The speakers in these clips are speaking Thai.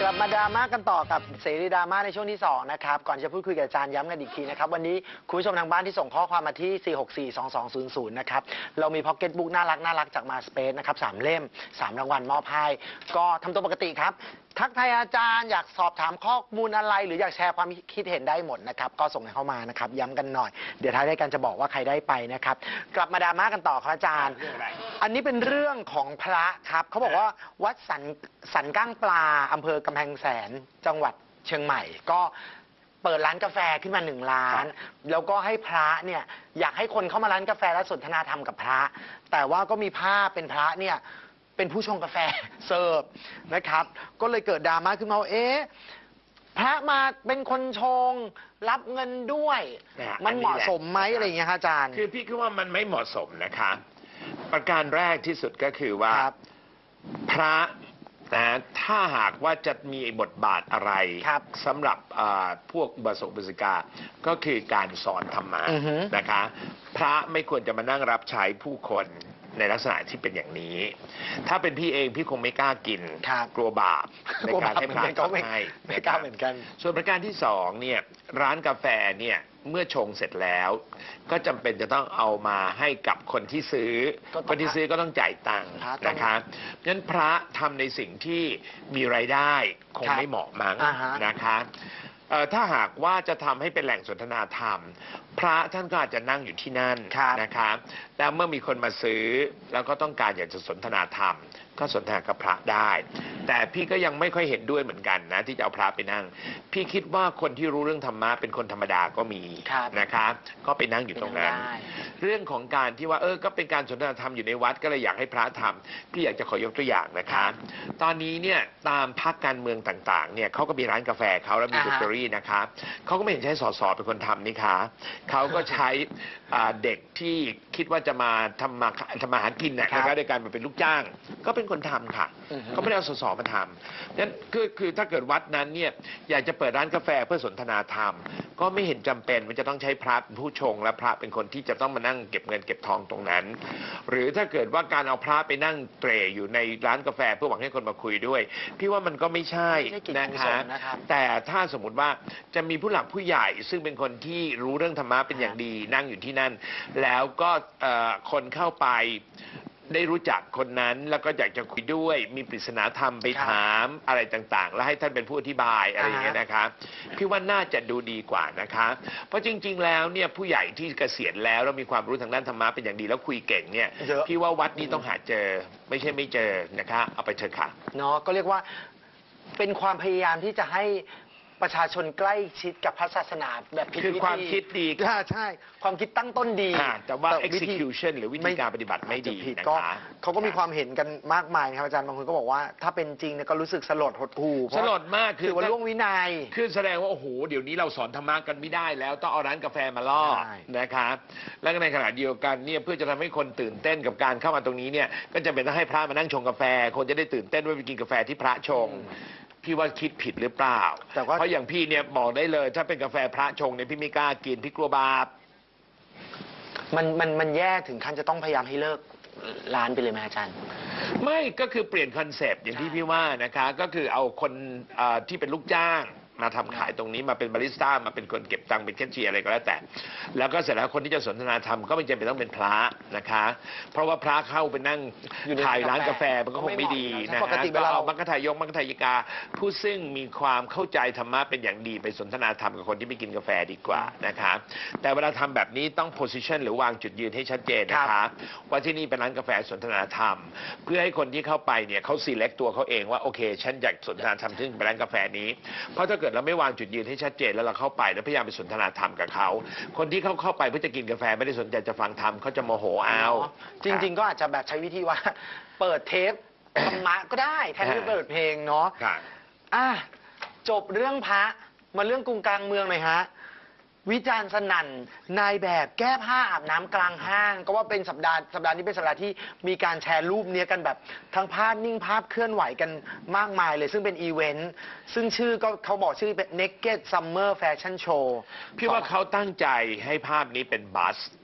กลับมาดราม่ากันต่อกับเสรีดราม่าในช่วงที่2นะครับก่อนจะพูดคุยกับอาจารย์ย้ำกันอีกทีนะครับวันนี้คุณผู้ชมทางบ้านที่ส่งข้อความมาที่ 4642200 นะครับเรามีพ็อกเก็ตบุ๊กน่ารักจากมาสเปซนะครับ3เล่ม3รางวัลมอบให้ก็ทำตัวปกติครับทักทายอาจารย์อยากสอบถามข้อมูลอะไรหรืออยากแชร์ความคิดเห็นได้หมดนะครับก็ส่งเข้ามานะครับย้ำกันหน่อยเดี๋ยวท้ายรายการจะบอกว่าใครได้ไปนะครับกลับมาดราม่ากันต่อครับอาจารย์อันนี้เป็นเรื่องของพระครับเขาบอกว่าวัดสันก้างปลาอำเภอกำแพงแสนจังหวัดเชียงใหม่ก็เปิดร้านกาแฟขึ้นมา1 ร้านแล้วก็ให้พระเนี่ยอยากให้คนเข้ามาร้านกาแฟและสนทนาธรรมกับพระแต่ว่าก็มีภาพเป็นพระเนี่ยเป็นผู้ชงกาแฟเสิร์ฟนะครับก็เลยเกิดดราม่าขึ้นมาว่าพระมาเป็นคนชงรับเงินด้วยมันเหมาะสมไหมอะไรอย่างเงี้ยครับอาจารย์คือพี่คิดว่ามันไม่เหมาะสมนะคะประการแรกที่สุดก็คือว่าพระนะถ้าหากว่าจะมีบทบาทอะไรสำหรับพวกอุบาสกอุบาสิกาก็คือการสอนธรรมะนะคะพระไม่ควรจะมานั่งรับใช้ผู้คนในลักษณะที่เป็นอย่างนี้ถ้าเป็นพี่เองพี่คงไม่กล้ากินกลัวบาปในการให้พระเขาให้ไม่กล้าเหมือนกันส่วนประการที่2เนี่ยร้านกาแฟเนี่ยเมื่อชงเสร็จแล้วก็จำเป็นจะต้องเอามาให้กับคนที่ซื้อคนที่ซื้อก็ต้องจ่ายตังค์นะคะเพราะฉะนั้นพระทำในสิ่งที่มีรายได้คงไม่เหมาะมั้งนะคะถ้าหากว่าจะทำให้เป็นแหล่งสนทนาธรรมพระท่านก็อาจจะนั่งอยู่ที่นั่นนะคะแล้วเมื่อมีคนมาซื้อแล้วก็ต้องการอยากจะสนทนาธรรมก็สนทนากับพระได้แต่พี่ก็ยังไม่ค่อยเห็นด้วยเหมือนกันนะที่จะเอาพระไปนั่งพี่คิดว่าคนที่รู้เรื่องธรรมะเป็นคนธรรมดาก็มีนะคะก็ไปนั่งอยู่ตรงนั้นเรื่องของการที่ว่าก็เป็นการสนทนาธรรมอยู่ในวัดก็เลยอยากให้พระทำพี่อยากจะขอยกตัวอย่างนะคะตอนนี้เนี่ยตามพรรคการเมืองต่างๆเนี่ยเขาก็มีร้านกาแฟเขาแล้วมีเบเกอรี่นะคะเขาก็ไม่เห็นใช้ส.ส.เป็นคนทำนี่คะเขาก็ใช้เด็กที่คิดว่าจะมาทำมาหากินนะคะโดยการมาเป็นลูกจ้างก็เป็นคนทำค่ะเขาไม่ได้เอาส.ส.มาทำนั้นคือถ้าเกิดวัดนั้นเนี่ยอยากจะเปิดร้านกาแฟเพื่อสนทนาธรรมก็ไม่เห็นจำเป็นว่าจะต้องใช้พระเป็นผู้ชงและพระเป็นคนที่จะต้องมานั่งเก็บเงินเก็บทองตรงนั้นหรือถ้าเกิดว่าการเอาพระไปนั่งเตร่อยู่ในร้านกาแฟเพื่อหวังให้คนมาคุยด้วยพี่ว่ามันก็ไม่ใช่นะคะแต่ถ้าสมมติว่าจะมีผู้หลักผู้ใหญ่ซึ่งเป็นคนที่รู้เรื่องธรรมะเป็นอย่างดีนั่งอยู่ที่นั่นแล้วก็คนเข้าไปได้รู้จักคนนั้นแล้วก็อยากจะคุยด้วยมีปริศนาธรรมไปถามอะไรต่างๆแล้วให้ท่านเป็นผู้อธิบายอะไรอย่างเงี้ยนะคะพี่ว่าน่าจะดูดีกว่านะคะเพราะจริงๆแล้วเนี่ยผู้ใหญ่ที่เกษียณแล้วมีความรู้ทางด้านธรรมะเป็นอย่างดีแล้วคุยเก่งเนี่ยพี่ว่าวัดนี้ต้องหาเจอไม่ใช่ไม่เจอนะคะเอาไปเถอะค่ะเนาะก็เรียกว่าเป็นความพยายามที่จะให้ประชาชนใกล้ชิดกับพระศาสนาแบบผิดวิธีคือความคิดดีใช่ความคิดตั้งต้นดีแต่ว่า execution หรือวิธีการปฏิบัติไม่ดีนะคะเขาก็มีความเห็นกันมากมายนะครับอาจารย์บางคนก็บอกว่าถ้าเป็นจริงเนี่ยก็รู้สึกสลดหดหู่สลดมากคือว่าล่วงวินัยคือแสดงว่าโอ้โหเดี๋ยวนี้เราสอนธรรมะกันไม่ได้แล้วต้องเอาร้านกาแฟมาล่อนะคะและในขณะเดียวกันเนี่ยเพื่อจะทำให้คนตื่นเต้นกับการเข้ามาตรงนี้เนี่ยก็จะเป็นต้องให้พระมานั่งชงกาแฟคนจะได้ตื่นเต้นว่าไปกินกาแฟที่พระชงพี่ว่าคิดผิดหรือเปล่าเพราะอย่างพี่เนี่ยบอกได้เลยถ้าเป็นกาแฟพระชงเนี่ยพี่ไม่กล้ากินพี่กลัวบาปมันแย่ถึงขั้นจะต้องพยายามให้เลิกร้านไปเลยไหมอาจารย์ไม่ก็คือเปลี่ยนคอนเซปต์อย่างที่พี่ว่านะคะก็คือเอาคนที่เป็นลูกจ้างมาทำขายตรงนี้มาเป็นบาริสต้ามาเป็นคนเก็บตังค์เป็นแคชเชียร์อะไรก็แล้วแต่แล้วก็เสร็จแล้วคนที่จะสนทนาธรรมก็ไม่จำเป็นต้องเป็นพระนะคะเพราะว่าพระเข้าไปนั่งถ่ายร้านกาแฟมันก็คงไม่ดีนะฮะก็เอามัคคทายกมัคคทายิกาผู้ซึ่งมีความเข้าใจธรรมะเป็นอย่างดีไปสนทนาธรรมกับคนที่ไม่กินกาแฟดีกว่านะคะแต่เวลาทำแบบนี้ต้อง position หรือวางจุดยืนให้ชัดเจนนะคะว่าที่นี่เป็นร้านกาแฟสนทนาธรรมเพื่อให้คนที่เข้าไปเนี่ยเขา select ตัวเขาเองว่าโอเคฉันอยากสนทนาธรรมซึ่งเป็นร้านกาแฟนี้เพราะถ้าเกิดเราไม่วางจุดยืนให้ชัดเจนแล้วเราเข้าไปแล้วพยายามไปสนทนาธรรมกับเขาคนที่เข้าไปเพื่อจะกินกาแฟไม่ได้สนใจจะฟังธรรมเขาจะโมโหเอาจริงๆก็อาจจะแบบใช้วิธีว่าเปิดเทปธรรมะก็ได้แทนที่จะเปิดเพลงเนาะจบเรื่องพระมาเรื่องกรุงกลางเมืองหน่อยฮะวิจารณ์สนั่นนายแบบแก้ผ้าอาบน้ำกลางห้างก็ว่าเป็นสัปดาห์นี้เป็นสัปดาห์ที่มีการแชร์รูปนี้กันแบบทั้งภาพนิ่งภาพเคลื่อนไหวกันมากมายเลยซึ่งเป็นอีเวนต์ซึ่งชื่อก็เขาบอกชื่อเป็น Naked Summer Fashion Show พี่ว่าเขาตั้งใจให้ภาพนี้เป็นบัส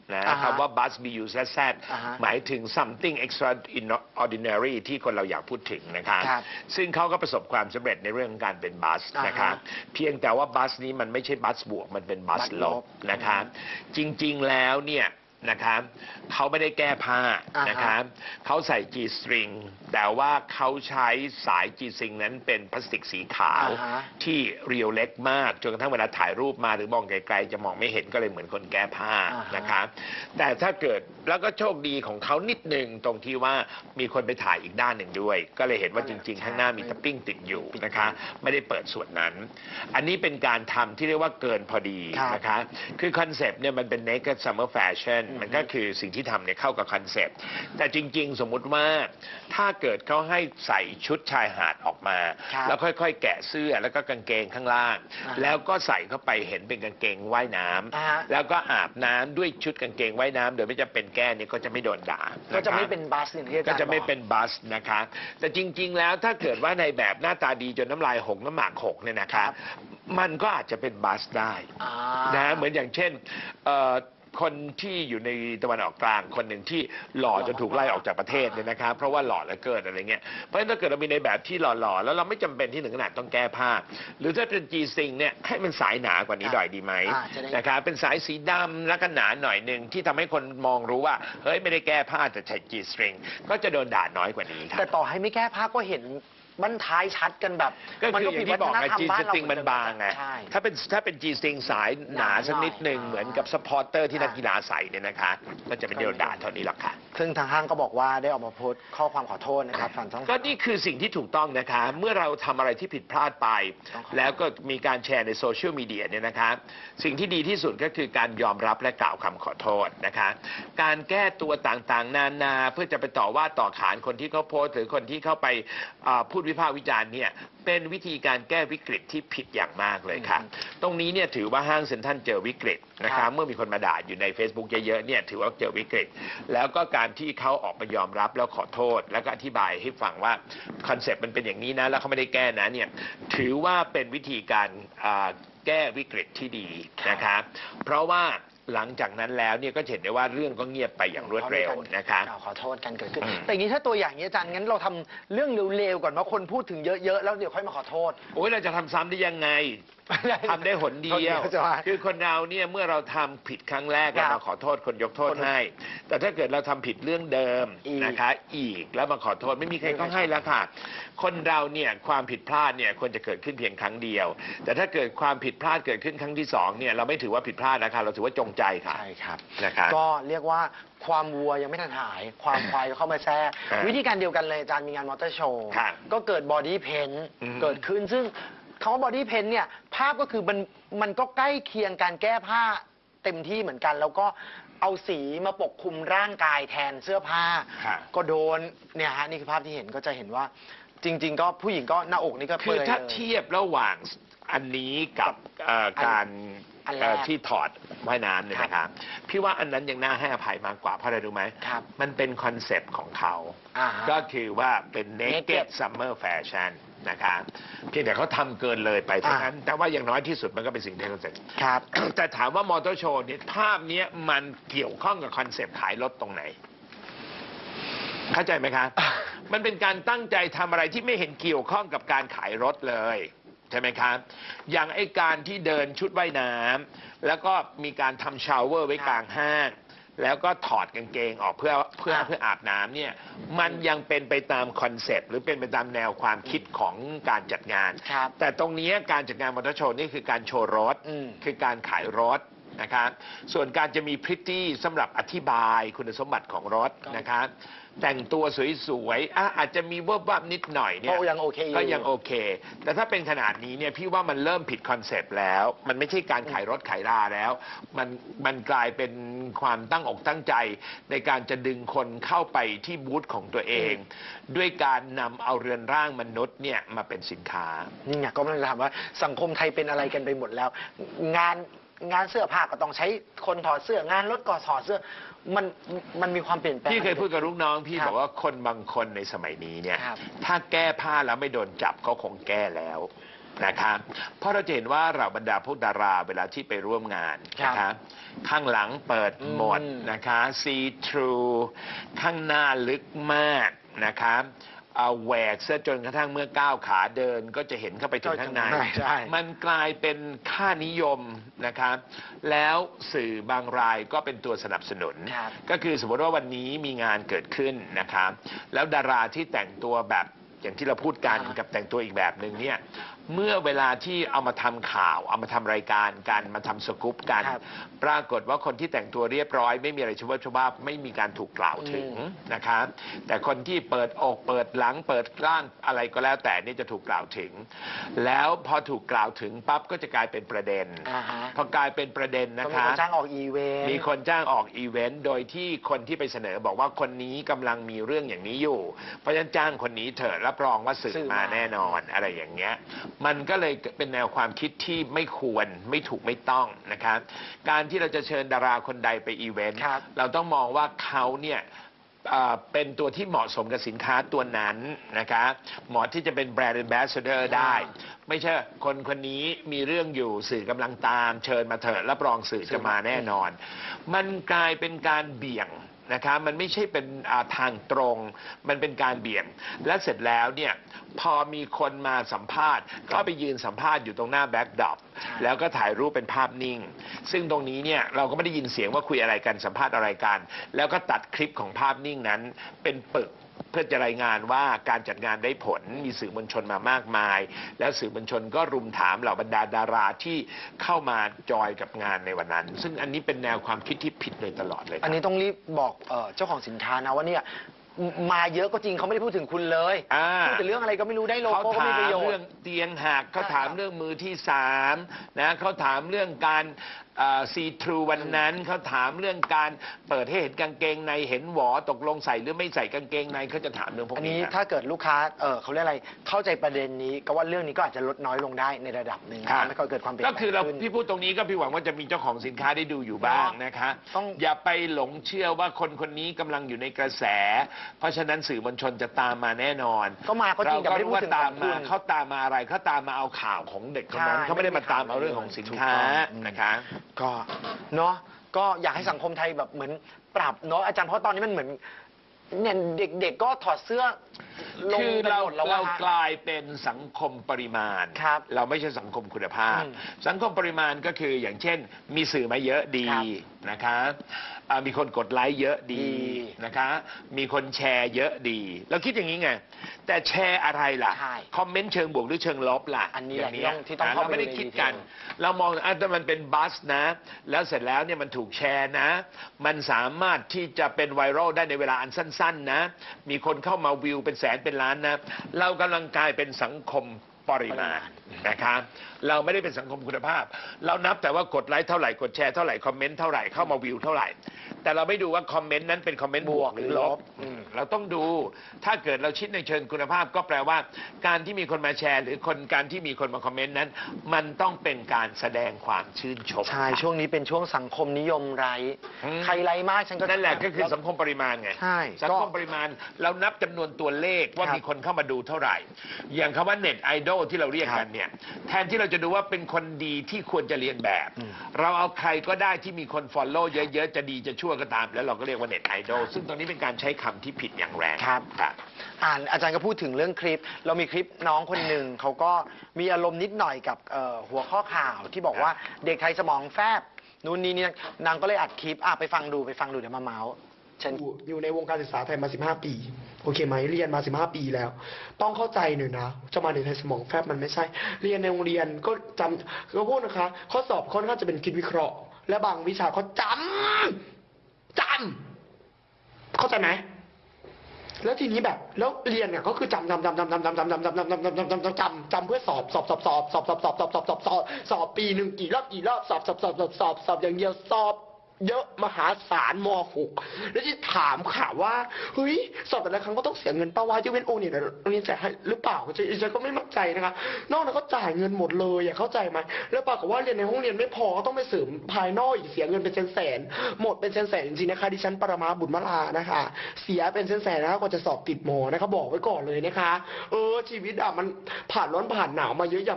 นะอ่าฮะคำว่า buzz b u z z อ่าฮะหมายถึง something extraordinary ที่คนเราอยากพูดถึงนะครับครับซึ่งเขาก็ประสบความสำเร็จในเรื่องของการเป็นบัสอ่าฮะนะครับเพียงแต่ว่าบัสนี้มันไม่ใช่บัสบวกมันเป็นบัสบัสลลบบ นะครับจริงๆแล้วเนี่ยนะครับเขาไม่ได้แก้ผ้าอ่าฮะนะครับเขาใส่ G string แต่ว่าเขาใช้สาย G string นั้นเป็นพลาสติกสีขาวอ่าฮะที่เรียวเล็กมากจนกระทั่งเวลาถ่ายรูปมาหรือมองไกลๆจะมองไม่เห็นก็เลยเหมือนคนแก้ผ้าอ่าฮะนะครับแต่ถ้าเกิดแล้วก็โชคดีของเขานิดหนึ่งตรงที่ว่ามีคนไปถ่ายอีกด้านหนึ่งด้วย ก็เลยเห็นว่าจริงๆ ข้างหน้ามีทับปิ้งติดอยู่นะคะไม่ได้เปิดส่วนนั้น อันนี้เป็นการทำที่เรียกว่าเกินพอดีครับนะคะคือคอนเซปต์เนี่ยมันเป็น naked summer fashion มันก็คือสิ่งที่ทำเนี่ยเข้ากับคอนเซปต์แต่จริงๆ สมมุติว่าถ้าเกิดเขาให้ใส่ชุดชายหาดออกมาครับแล้วค่อยๆ แกะเสื้อแล้วก็กางเกงข้างล่างอ่าแล้วก็ใส่เข้าไปเห็นเป็นกางเกงว่ายน้ำอ่าฮะแล้วก็อาบน้ำด้วยชุดกางเกงว่ายน้ำโดยไม่จำเป็นแก้เนี่ยก็จะไม่โดนด่าก็จะไม่นครับเป็นบัสอย่างที่อาจารย์ก็จะไม่บอกเป็นบัสนะคะ แต่จริง ๆ แล้วถ้าเกิดว่าในแบบหน้าตาดีจนน้ำลายหกน้ำหมากหกเนี่ยนะคครัรับ มันก็อาจจะเป็นบัสได้อ่านะเหมือนอย่างเช่นคนที่อยู่ในตะวันออกกลางคนหนึ่งที่หล่อจนถูกไล่ออกจากประเทศเนี่ยนะครับเพราะว่าหล่อเหลือเกินอะไรเงี้ยเพราะฉะนั้นถ้าเกิดเรามีในแบบที่หล่อๆแล้วเราไม่จำเป็นที่ถึงขนาดต้องแก้ผ้า หรือถ้าเป็น G string เนี่ยให้มันสายหนากว่านี้หน่อยดีไหมจะได้นะครับเป็นสายสีดำแล้วก็หนาหน่อยหนึ่งที่ทำให้คนมองรู้ว่าเฮ้ยไม่ได้แก้ผ้าแต่ใช้ G string ก็จะโดนด่าน้อยกว่านี้ครัแต่บต่อให้ไม่แก้ผ้าก็เห็นบั้นท้ายชัดกันแบบก็คืออย่างที่บอกไง G บ้านเรา string มันบางไงใช่ถ้าเป็น G string สายหนาสักนิดหนึ่งหนาหน่อยเหมือนกับสปอร์เตอร์ที่นักกีฬาใส่เนี่ยนะคะก็จะไม่โดนด่าเท่านี้หรอกค่ะซึ่งทางห้างก็บอกว่าได้ออกมาโพสต์ข้อความขอโทษนะครับผ่านช่องก็นี่คือสิ่งที่ถูกต้องนะคะ เมื่อเราทำอะไรที่ผิดพลาดไปต้องขอแล้วก็มีการแชร์ในโซเชียลมีเดียเนี่ยนะคะสิ่งที่ดีที่สุดก็คือการยอมรับและกล่าวคำขอโทษนะคะ การแก้ตัวต่างๆ นานาเพื่อจะไปต่อว่าต่อขานคนที่เขาโพสต์หรือคนที่เข้าไปพูดวิพากษ์วิจารณ์เนี่ยเป็นวิธีการแก้วิกฤตที่ผิดอย่างมากเลยค่ะ ตรงนี้เนี่ยถือว่าห้างเซ็นทรัลเจอวิกฤตนะครัคะบเมื่อมีคนมาด่าอยู่ใน Facebook เยอะๆเนี่ยถือว่าเจอวิกฤต แล้วก็การที่เขาออกมายอมรับแล้วขอโทษ แล้วก็อธิบายให้ฟังว่าคอนเซ็ปต์มันเป็นอย่างนี้นะแล้วเขาไม่ได้แก้นะเนี่ยถือว่าเป็นวิธีการแก้วิกฤตที่ดีนะคะเพราะว่าหลังจากนั้นแล้วเนี่ยก็เห็นได้ว่าเรื่องก็เงียบไปอย่างรวดเร็วนะคะกล่าวขอโทษกันเกิดขึ้นอืมแต่อย่างนี้ถ้าตัวอย่างนี้อาจารย์งั้นเราทำเรื่องเร็วๆก่อนว่าคนพูดถึงเยอะๆแล้วเดี๋ยวค่อยมาขอโทษโอ้ยเราจะทำซ้ำได้ยังไง ทำได้หนเดียวหนเดียวจะว่าคือคนเราเนี่ยเมื่อเราทำผิดครั้งแรกครัเราบมาขอโทษคนยกโทษให้ แต่ถ้าเกิดเราทำผิดเรื่องเดิมอีกนะคะ อีกแล้วมาขอโทษไม่มีใครก็ให้แล้วค่ะ คนเราเนี่ยความผิดพลาดเนี่ยควรจะเกิดขึ้นเพียงครั้งเดียว แต่ถ้าเกิดความผิดพลาดเกิดขึ้นครั้งที่สองเนี่ยเราไม่ถือว่าผิดพลาดนะคะเราถือว่าจงใจค่ะใช่ครับนะครับก็เรียกว่าความวัวยังไม่ทันหาย ความควายก็เข้ามาแทรกอ่าวิธีการเดียวกันเลยอาจารย์มีงานมอเตอร์โชว์ครับก็เกิดบอดี้เพนอืมเกิดขึ้นซึ่งคำว่าบอดี้เพนเนี่ยภาพก็คือมันก็ใกล้เคียงการแก้ผ้าเต็มที่เหมือนกัน แล้วก็เอาสีมาปกคลุมร่างกายแทนเสื้อผ้าค่ะก็โดนเนี่ยฮะนี่คือภาพที่เห็นก็จะเห็นว่า จริง ๆ ก็ผู้หญิงก็หน้าอกนี่ก็คืเปื่ออยถ้าเลยเทียบระหว่างอันนี้กับการอันแรกที่ถอดว่ายน้ำเนี่ยนะครับพี่ว่าอันนั้นยังน่าให้อภัยมากกว่าเพราะอะไรรู้ไหมครับมันเป็นคอนเซปต์ของเขาอ่าฮะก็คือว่าเป็น naked naked summer fashion นะครับเพียงแต่เขาทำเกินเลยไปเท่านั้น แต่ว่าอย่างน้อยที่สุดมันก็เป็นสิ่งที่เขาเสร็จครับแต่ถามว่ามอเตอร์โชว์เนี่ยภาพเนี้ยมันเกี่ยวข้องกับคอนเซปต์ขายรถตรงไหน เข้าใจไหมครับ มันเป็นการตั้งใจทำอะไรที่ไม่เห็นเกี่ยวข้องกับการขายรถเลยใช่ไหมครับ อย่างไอ้การที่เดินชุดว่ายน้ำแล้วก็มีการทำชาวเวอร์ไว้กลางห้าง แล้วก็ถอดกางเกงออกเพื่ออาบน้ำเนี่ยมันยังเป็นไปตามคอนเซปต์หรือเป็นไปตามแนวความคิดของการจัดงานครับแต่ตรงนี้การจัดงานมอเตอร์โชว์นี่คือการโชว์รถอืมคือการขายรถนะครับส่วนการจะมีพริตตี้สำหรับอธิบายคุณสมบัติของรถนะครับแต่งตัวสวยๆอาจจะมีเวิร์บวับนิดหน่อยเนี่ยก็ยังโอเคอยู่ก็ยังโอเค แต่ถ้าเป็นขนาดนี้เนี่ยพี่ว่ามันเริ่มผิดคอนเซปต์แล้ว มันไม่ใช่การขายรถขายราแล้ว มันกลายเป็นความตั้งอกตั้งใจในการจะดึงคนเข้าไปที่บูธของตัวเอง ด้วยการนำเอาเรือนร่างมนุษย์เนี่ยมาเป็นสินค้านี่ไงก็ไม่ได้ถามว่าสังคมไทยเป็นอะไรกันไปหมดแล้ว งานเสื้อผ้าก็ต้องใช้คนถอดเสื้องานรถก็ถอดเสื้อมันมีความเปลี่ยนแปลงพี่เคยพูดกับลูกน้องพี่ครับบอกว่าคนบางคนในสมัยนี้เนี่ยครับถ้าแก้ผ้าแล้วไม่โดนจับเขาคงแก้แล้วนะคะเพราะเราจะเห็นว่าเราบรรดาพวกดาราเวลาที่ไปร่วมงานนะคะข้างหลังเปิดหมดนะคะซีทรูข้างหน้าลึกมากนะคะเอาแหวกเสื้อจนกระทั่งเมื่อก้าวขาเดินก็จะเห็นเข้าไปถึงข้างในมันกลายเป็นค่านิยมนะคะแล้วสื่อบางรายก็เป็นตัวสนับสนุนก็คือสมมติว่าวันนี้มีงานเกิดขึ้นนะคะแล้วดาราที่แต่งตัวแบบอย่างที่เราพูดกันกับแต่งตัวอีกแบบหนึ่งเนี่ยเมื่อเวลาที่เอามาทำข่าวเอามาทำรายการกันมาทำสกู๊ปกันปรากฏว่าคนที่แต่งตัวเรียบร้อยไม่มีอะไรชวบไม่มีการถูกกล่าวถึงนะคะแต่คนที่เปิดอกเปิดหลังเปิดร่างอะไรก็แล้วแต่นี่จะถูกกล่าวถึงแล้วพอถูกกล่าวถึงปั๊บก็จะกลายเป็นประเด็นพอกลายเป็นประเด็นนะคะมีคนจ้างออกอีเวนต์มีคนจ้างออกอีเวนต์โดยที่คนที่ไปเสนอบอกว่าคนนี้กำลังมีเรื่องอย่างนี้อยู่เพราะฉะนั้นจ้างคนนี้เถอะรับรองว่าสื่อมาแน่นอนอะไรอย่างเงี้ยมันก็เลยเป็นแนวความคิดที่ไม่ควรไม่ถูกไม่ต้องนะครับการที่เราจะเชิญดาราคนใดไปอีเวนต์เราต้องมองว่าเขาเนี่ยเป็นตัวที่เหมาะสมกับสินค้าตัวนั้นนะคะเหมาะที่จะเป็นแบรนด์แอมบาสเดอร์ได้ไม่ใช่คนคนนี้มีเรื่องอยู่สื่อกำลังตามเชิญมาเถอะรับรองสื่อจะมาแน่นอนมันกลายเป็นการเบี่ยงนะคะมันไม่ใช่เป็นทางตรงมันเป็นการเบี่ยงและเสร็จแล้วเนี่ยพอมีคนมาสัมภาษณ์ก็ไปยืนสัมภาษณ์อยู่ตรงหน้าแบ็คดรอปแล้วก็ถ่ายรูปเป็นภาพนิ่งซึ่งตรงนี้เนี่ยเราก็ไม่ได้ยินเสียงว่าคุยอะไรกันสัมภาษณ์อะไรกันแล้วก็ตัดคลิปของภาพนิ่งนั้นเป็นปึกเพื่อจะรายงานว่าการจัดงานได้ผลมีสื่อมวลชนมามากมายแล้วสื่อมวลชนก็รุมถามเหล่าบรรดาดาราที่เข้ามาจอยกับงานในวันนั้นซึ่งอันนี้เป็นแนวความคิดที่ผิดเลยตลอดเลยอันนี้ต้องรีบบอกเจ้าของสินค้านะว่าเนี่ยมาเยอะก็จริงเขาไม่ได้พูดถึงคุณเลยพูดแต่เรื่องอะไรก็ไม่รู้ได้โลโก้ก็มีประโยชน์เขาถามเรื่องเตียงหักเขาถามเรื่องมือที่3นะเขาถามเรื่องการซีทรูวันนั้นเขาถามเรื่องการเปิดให้เห็นกางเกงในเห็นหวอตกลงใส่หรือไม่ใส่กางเกงในเขาจะถามเรื่องพวกนี้อันนี้ถ้าเกิดลูกค้าเขาเรียกอะไรเข้าใจประเด็นนี้ก็ว่าเรื่องนี้ก็อาจจะลดน้อยลงได้ในระดับหนึ่งไม่ก็เกิดความเปลี่ยนแปลงก็คือเราพี่พูดตรงนี้ก็พี่หวังว่าจะมีเจ้าของสินค้าได้ดูอยู่บ้างนะคะอย่าไปหลงเชื่อว่าคนคนนี้กำลังอยู่ในกระแสเพราะฉะนั้นสื่อมวลชนจะตามมาแน่นอนก็มาก็จริงแต่ไม่ได้พูดถึงตามมาเขาตามมาอะไรเขาตามมาเอาข่าวของเด็กคนนั้นเขาไม่ได้มาตามเอาเรื่องของสินค้านะคะก็เนาะก็อยากให้สังคมไทยแบบเหมือนปรับเนาะอาจารย์เพราะตอนนี้มันเหมือนเนี่ยเด็กๆก็ถอดเสื้อลงกันหมดแล้วเรากลายเป็นสังคมปริมาณเราไม่ใช่สังคมคุณภาพสังคมปริมาณก็คืออย่างเช่นมีสื่อมาเยอะดีนะคะมีคนกดไลค์เยอะดีนะคะมีคนแชร์เยอะดีเราคิดอย่างนี้ไงแต่แชร์อะไรล่ะคอมเมนต์เชิงบวกหรือเชิงลบล่ะอันนี้แหละที่ต้องเราไม่ได้คิดกันเรามองแต่มันเป็นบัสนะแล้วเสร็จแล้วเนี่ยมันถูกแชร์นะมันสามารถที่จะเป็นไวรัลได้ในเวลาอันสั้นๆนะมีคนเข้ามาวิวเป็นแสนเป็นล้านนะเรากำลังกลายเป็นสังคมปริมาณนะครับเราไม่ได้เป็นสังคมคุณภาพเรานับแต่ว่ากดไลค์เท่าไหร่กดแชร์เท่าไหร่คอมเมนต์เท่าไหร่เข้ามาวิวเท่าไหร่แต่เราไม่ดูว่าคอมเมนต์นั้นเป็นคอมเมนต์บวกหรือลบเราต้องดูถ้าเกิดเราคิดในเชิงคุณภาพก็แปลว่าการที่มีคนมาแชร์หรือการที่มีคนมาคอมเมนต์นั้นมันต้องเป็นการแสดงความชื่นชมใช่ช่วงนี้เป็นช่วงสังคมนิยมไร้ใครไร้มากฉันก็นั่นแหละก็คือสังคมปริมาณไงสังคมปริมาณเรานับจำนวนตัวเลขว่ามีคนเข้ามาดูเท่าไหร่อย่างคำว่าเน็ตไอดอลที่เราเรียกกันเนี่ยแทนที่เราจะดูว่าเป็นคนดีที่ควรจะเรียนแบบเราเอาใครก็ได้ที่มีคนฟอลโล่เยอะๆจะดีจะชั่วก็ตามแล้วเราก็เรียกว่าเน็ตไอดอลซึ่งตรงนี้เป็นการใช้คำที่ผิดอย่างแรงครับอาจารย์ก็พูดถึงเรื่องคลิปเรามีคลิปน้องคนหนึ่งเขาก็มีอารมณ์นิดหน่อยกับหัวข้อข่าวที่บอกว่าเด็กไทยสมองแฟบนู่นนี่นางก็เลยอัดคลิปไปฟังดูเดี๋ยวมาเมาส์ฉันอยู่ในวงการศึกษาไทยมา15 ปีโอเคไหมเรียนมา15 ปีแล้วต้องเข้าใจหน่อยนะจะมาเด็กไทยสมองแฟบมันไม่ใช่เรียนในโรงเรียนก็จำก็พูดนะคะข้อสอบค่อนข้างจะเป็นคิดวิเคราะห์และบางวิชาเขาจำเข้าใจไหมแล้วทีนี้แบบแล้วเรียนเนี่ยก็คือจำเพื่อสอบปีหนึ่งกี่รอบสอบอย่างเดียวสอบเยอะมหาศาลม.6 แล้วที่ถามข่าวว่าเฮ้ยสอบแต่ละครั้งก็ต้องเสียเงินป้าวายที่เว้นโอเนี่ยเรียนจ่ายให้หรือเปล่าฉันก็ไม่มั่นใจนะคะนอกนั้นก็จ่ายเงินหมดเลยเข้าใจไหมแล้วปรากฏว่าเรียนในห้องเรียนไม่พอก็ต้องไปเสริมภายนอกอีกเสียเงินเป็นแสนหมดเป็นแสนจริงๆนะคะดิฉันปรมาบุญมาลานะคะเสียเป็นแสนนะคะกว่าจะสอบติดม.นะคะบอกไว้ก่อนเลยนะคะชีวิตมันผ่านร้อนผ่านหนาวมาเยอะอย่ามา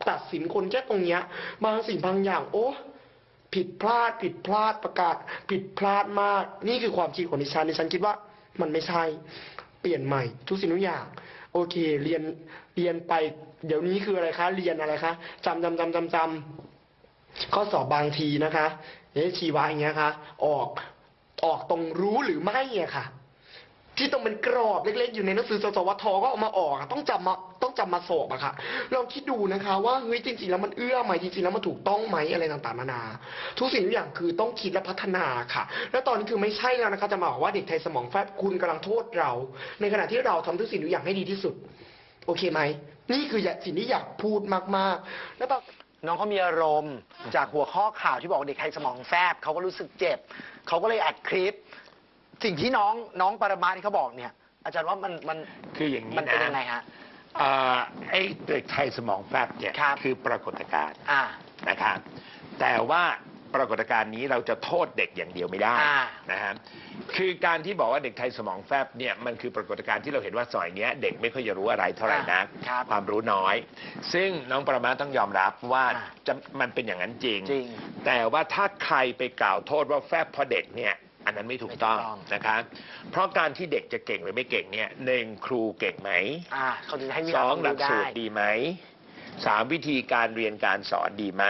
ตัดสินคนแค่ตรงเนี้ยบางสิ่งบางอย่างโอ้ผิดพลาดประกาศผิดพลาดมาก นี่คือความคิดของดิฉันคิดว่ามันไม่ใช่เปลี่ยนใหม่ทุกสิ่งทุกอย่างโอเคเรียนไปเดี๋ยวนี้คืออะไรคะเรียนอะไรคะจำข้อสอบบางทีนะคะชีวะอย่างเงี้ยคะออกตรงรู้หรือไม่อะค่ะที่ต้องเป็นกรอบเล็กๆอยู่ในหนังสือสวทก็เอามาออกต้องจำมาสอบอะค่ะลองคิดดูนะคะว่าเฮ้ยจริงๆแล้วมันเอื้อไหมจริงๆแล้วมันถูกต้องไหมอะไรต่างๆนานาทุกสิ่งทุกอย่างคือต้องคิดและพัฒนาค่ะแล้วตอนนี้คือไม่ใช่แล้วนะคะจะมาบอกว่าเด็กไทยสมองแฟบคุณกำลังโทษเราในขณะที่เราทำทุกสิ่งทุกอย่างให้ดีที่สุดโอเคไหมนี่คือสิ่งที่อยากพูดมากๆแล้วน้องเขามีอารมณ์จากหัวข้อข่าวที่บอกเด็กไทยสมองแฟบเขาก็รู้สึกเจ็บเขาก็เลยอัดคลิปสิ่งที่น้องปรมาที่เขาบอกเนี่ย อาจารย์ว่ามันคืออย่างนี้นะมันเป็นยังไงฮะไอ้เด็กไทยสมองแฟบเนี่ยคือปรากฏการณ์นะครับแต่ว่าปรากฏการณ์นี้เราจะโทษเด็กอย่างเดียวไม่ได้นะครับคือการที่บอกว่าเด็กไทยสมองแฟบเนี่ยมันคือปรากฏการณ์ที่เราเห็นว่าสมัยนี้เด็กไม่ค่อยจะรู้อะไรเท่าไหร่นะความรู้น้อย ซึ่งน้องปรมาต้องยอมรับว่ามันเป็นอย่างนั้นจริงแต่ว่าถ้าใครไปกล่าวโทษว่าแฟบเพราะเด็กเนี่ยอันนั้นไม่ถูกต้องนะครับเพราะการที่เด็กจะเก่งหรือไม่เก่งเนี่ย1ครูเก่งไหม2หลักสูตรดีไหม3วิธีการเรียนการสอนดีไหม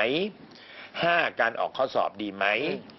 5การออกข้อสอบดีไหม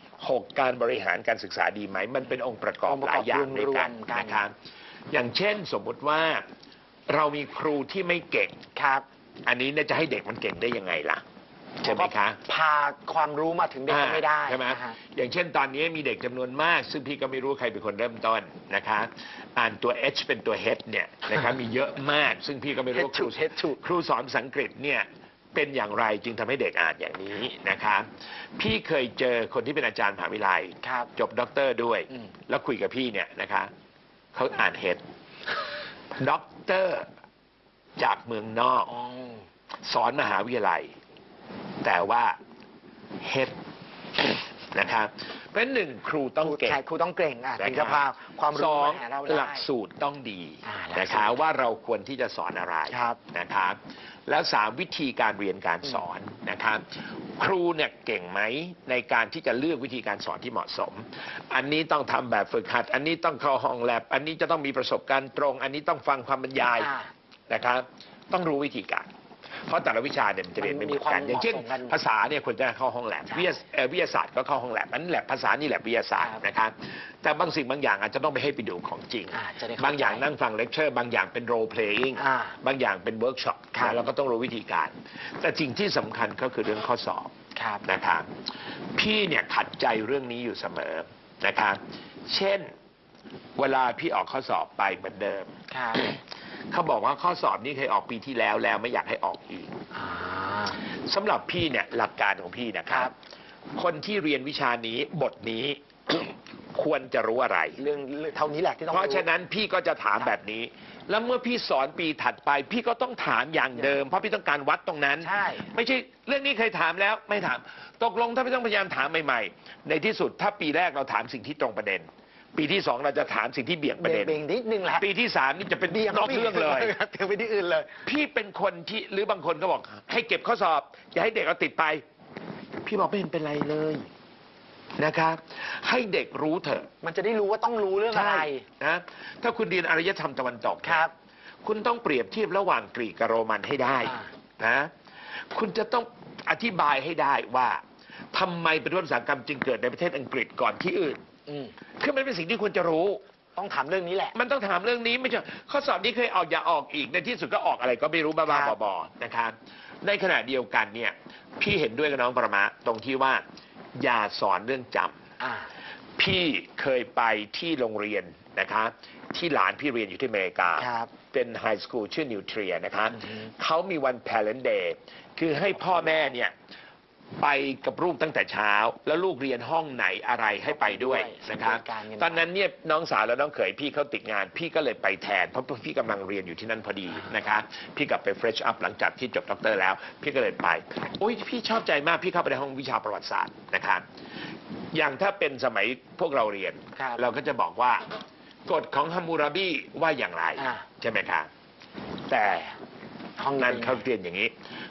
6การบริหารการศึกษาดีไหมมันเป็นองค์ประกอบหลายอย่างด้วยกันนะครับอย่างเช่นสมมุติว่าเรามีครูที่ไม่เก่งครับอันนี้จะให้เด็กมันเก่งได้ยังไงล่ะใช่ไหมคะพาความรู้มาถึงเด็กไม่ได้ใช่ไหมอย่างเช่นตอนนี้มีเด็กจำนวนมากซึ่งพี่ก็ไม่รู้ใครเป็นคนเริ่มต้นนะคะอ่านตัว H เป็นตัว H เนี่ยนะครับมีเยอะมากซึ่งพี่ก็ไม่รู้ครูสอนภาษาอังกฤษเนี่ยเป็นอย่างไรจึงทำให้เด็กอ่านอย่างนี้นะคะพี่เคยเจอคนที่เป็นอาจารย์มหาวิทยาลัยจบด็อกเตอร์ด้วยแล้วคุยกับพี่เนี่ยนะคะเขาอ่าน H ด็อกเตอร์จากเมืองนอกสอนมหาวิทยาลัยแต่ว่าเฮดนะครับเพราะ1ครูต้องเก่งครูต้องเก่งถึงจะพาความรู้มาเราได้หลักสูตรต้องดีนะคะว่าเราควรที่จะสอนอะไรนะครับแล้ว3วิธีการเรียนการสอนนะครับครูเนี่ยเก่งไหมในการที่จะเลือกวิธีการสอนที่เหมาะสมอันนี้ต้องทำแบบฝึกหัดอันนี้ต้องเข้าห้องแลบอันนี้จะต้องมีประสบการณ์ตรงอันนี้ต้องฟังความบรรยายนะครับต้องรู้วิธีการเพราะแต่ละวิชาเนี่ยมันจะเรียนไม่เหมือนกันอย่างเช่นภาษาเนี่ยควรจะเข้าห้องแลบวิทยาศาสตร์ก็เข้าห้องแลบนั้นแลบภาษานี่แลบวิทยาศาสตร์นะครับแต่บางสิ่งบางอย่างอาจจะต้องไปให้ไปดูของจริงบางอย่างนั่งฟังเลคเชอร์บางอย่างเป็นโรลเพลย์บางอย่างเป็นเวิร์กช็อปเราก็ต้องรู้วิธีการแต่สิ่งที่สำคัญก็คือเรื่องข้อสอบนะครับพี่เนี่ยขัดใจเรื่องนี้อยู่เสมอนะครับเช่นเวลาพี่ออกข้อสอบไปเหมือนเดิมเขาบอกว่าข้อสอบนี้เคยออกปีที่แล้วไม่อยากให้ออกอีกสำหรับพี่เนี่ยหลักการของพี่นะครับคนที่เรียนวิชานี้บทนี้ ควรจะรู้อะไรเรื่องเท่านี้แหละที่ต้องเพราะฉะนั้นพี่ก็จะถามแบบนี้แล้วเมื่อพี่สอนปีถัดไปพี่ก็ต้องถามอย่างเดิมเพราะพี่ต้องการวัดตรงนั้นไม่ใช่เรื่องนี้เคยถามแล้วไม่ถามตกลงถ้าพี่ต้องพยายามถามใหม่ๆในที่สุดถ้าปีแรกเราถามสิ่งที่ตรงประเด็นปีที่2เราจะถามสิ่งที่เบี่ยงประเด็นนิดนึงแหละปีที่3นี่จะเป็นนอกเรื่องเลยถึงไปที่อื่นเลยพี่เป็นคนที่หรือบางคนก็บอกให้เก็บข้อสอบอย่าให้เด็กเอาติดไปพี่บอกไม่เห็นเป็นไรเลยนะครับให้เด็กรู้เถอะมันจะได้รู้ว่าต้องรู้เรื่องอะไรนะถ้าคุณเรียนอารยธรรมตะวันตกครับคุณต้องเปรียบเทียบระหว่างกรีกกับโรมันให้ได้นะคุณจะต้องอธิบายให้ได้ว่าทำไมปฏิวัติอุตสาหกรรมจึงเกิดในประเทศอังกฤษก่อนที่อื่นคือมันเป็นสิ่งที่ควรจะรู้ต้องถามเรื่องนี้แหละมันต้องถามเรื่องนี้ไม่ใช่ข้อสอบนี้เคยออกอย่าออกอีกในที่สุดก็ออกอะไรก็ไม่รู้บ้าๆบอๆนะครับในขณะเดียวกันเนี่ยพี่เห็นด้วยกับน้องปรมาตรงที่ว่าอย่าสอนเรื่องจำพี่เคยไปที่โรงเรียนนะคะที่หลานพี่เรียนอยู่ที่อเมริกาเป็นไฮสคูลชื่อนิวเทรียนะคะเขามีวัน Parent Day คือให้พ่อแม่เนี่ยไปกับลูกตั้งแต่เช้าแล้วลูกเรียนห้องไหนอะไรให้ไปด้วยนะครับตอนนั้นเนี่ยน้องสาวและน้องเขยพี่เขาติดงานพี่ก็เลยไปแทนเพราะพี่กำลังเรียนอยู่ที่นั่นพอดีนะคะพี่กลับไปเฟรชอัพหลังจากที่จบด็อกเตอร์แล้วพี่ก็เลยไปโอ้ยพี่ชอบใจมากพี่เข้าไปในห้องวิชาประวัติศาสตร์นะครับอย่างถ้าเป็นสมัยพวกเราเรียนเราก็จะบอกว่ากฎของฮัมมูราบีว่าอย่างไรใช่ไหมครับแต่ห้องนั้นเขาเรียนอย่างนี้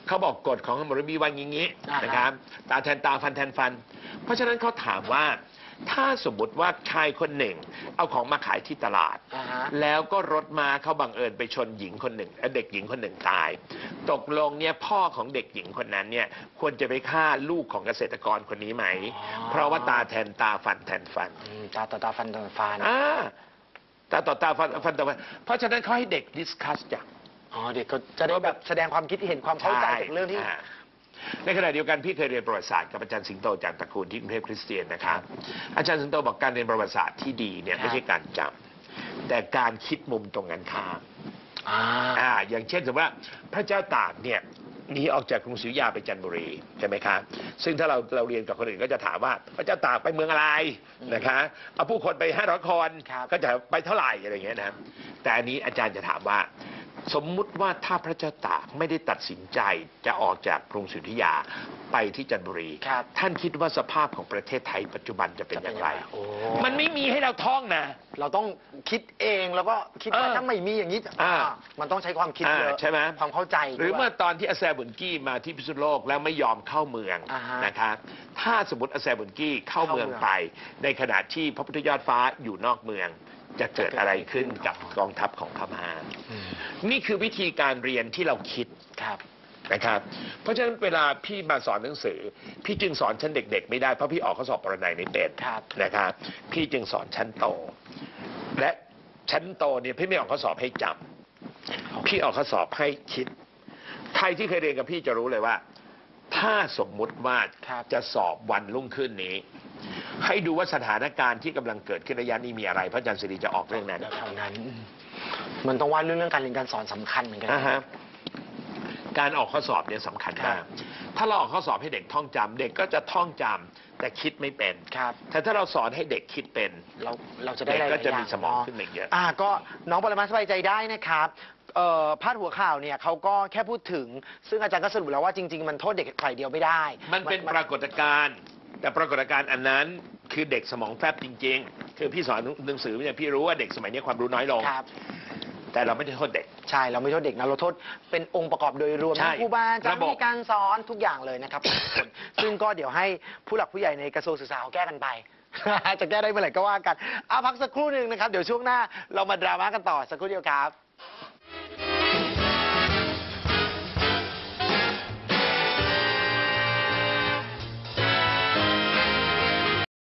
เขาบอกกฎของมอริบีว่าอย่างนี้นะครับตาแทนตาฟันแทนฟัน เพราะฉะนั้นเขาถามว่าถ้าสมมติว่าชายคนหนึ่งเอาของมาขายที่ตลาด แล้วก็รถมาเขาบังเอิญไปชนหญิงคนหนึ่งเด็กหญิงคนหนึ่งตาย ตกลงเนี่ยพ่อของเด็กหญิงคนนั้นเนี่ยควรจะไปฆ่าลูกของเกษตรกรคนนี้ไหม เพราะว่าตาแทนตาฟันแทนฟันตาต่อตาฟันต่อฟันตาต่อตาฟันต่อฟันเพราะฉะนั้นเขาให้เด็กดิสคัสจ้ะเด็กก็จะได้แบบแสดงความคิดเห็นความเข้าใจจากเรื่องที่ในขณะเดียวกันพี่เคยเรียนประวัติศาสตร์กับอาจารย์สิงโตจากตระกูลที่กรุงเทพคริสเตียนนะครับอาจารย์สิงโตบอกการเรียนประวัติศาสตร์ที่ดีเนี่ยไม่ใช่การจำแต่การคิดมุมตรงกันข้ามอย่างเช่นสมมติว่าพระเจ้าตากเนี่ยหนีออกจากกรุงศรีอยุธยาไปจันทบุรีใช่ไหมครับซึ่งถ้าเราเรียนกับคนอื่นก็จะถามว่าพระเจ้าตากไปเมืองอะไรนะคะเอาผู้คนไป500 คนก็จะไปเท่าไหร่อะไรอย่างเงี้ยนะแต่อันนี้อาจารย์จะถามว่าสมมุติว่าถ้าพระเจ้าตากไม่ได้ตัดสินใจจะออกจากกรุงศรีอยุธยาไปที่จันทบุรีท่านคิดว่าสภาพของประเทศไทยปัจจุบันจะเป็นอย่างไรมันไม่มีให้เราท่องนะเราต้องคิดเองแล้วก็คิดว่าถ้าไม่มีอย่างนี้มันต้องใช้ความคิดเยอะใช่ไหมความเข้าใจหรือเมื่อตอนที่อาแซบุนกี้มาที่พิษณุโลกแล้วไม่ยอมเข้าเมืองนะครับถ้าสมมติอาแซบุนกี้เข้าเมืองไปในขณะที่พระพุทธยอดฟ้าอยู่นอกเมืองจะเกิดอะไรขึ้นกับกองทัพของพม่านี่คือวิธีการเรียนที่เราคิดนะครับเพราะฉะนั้นเวลาพี่มาสอนหนังสือพี่จึงสอนชั้นเด็กๆไม่ได้เพราะพี่ออกข้อสอบปรนัยไม่เป็นนะครับพี่จึงสอนชั้นโตและชั้นโตเนี่ยพี่ไม่ออกข้อสอบให้จำพี่ออกข้อสอบให้คิดใครที่เคยเรียนกับพี่จะรู้เลยว่าถ้าสมมุติว่าจะสอบวันรุ่งขึ้นนี้ให้ดูว่าสถานการณ์ที่กำลังเกิดขึ้นระยะนี้มีอะไรพระอาจารย์สิริจะออกเรื่องนั้นมันต้องว่าเรื่องการเรียนการสอนสำคัญเหมือนกันการออกข้อสอบเนี่ยสำคัญมากถ้าเราออกข้อสอบให้เด็กท่องจำเด็กก็จะท่องจำแต่คิดไม่เป็นแต่ถ้าเราสอนให้เด็กคิดเป็นเราจะได้ก็จะมีสมองขึ้นเยอะก็น้องปรมาสบายใจได้นะครับพาดหัวข่าวเนี่ยเขาก็แค่พูดถึงซึ่งอาจารย์ก็สรุปแล้วว่าจริงๆมันโทษเด็กฝ่ายเดียวไม่ได้มันเป็นปรากฏการณ์แต่ปรากฏการณ์อันนั้นคือเด็กสมองแฟบจริงๆคือพี่สอนหนังสือเนี่ยพี่รู้ว่าเด็กสมัยนี้ความรู้น้อยลงแต่เราไม่ได้โทษเด็กใช่เราไม่โทษเด็กนะเราโทษเป็นองค์ประกอบโดยรวมครูบาอาจารย์มีการสอนทุกอย่างเลยนะครับซึ่งก็เดี๋ยวให้ผู้หลักผู้ใหญ่ในกระทรวงศึกษาเขาแก้กันไปจะแก้ได้เมื่อไหร่ก็ว่ากันพักสักครู่หนึ่งนะครับเดี๋ยวช่วงหน้าเรามาดราม่ากันต่อสักครู่เดียวครับ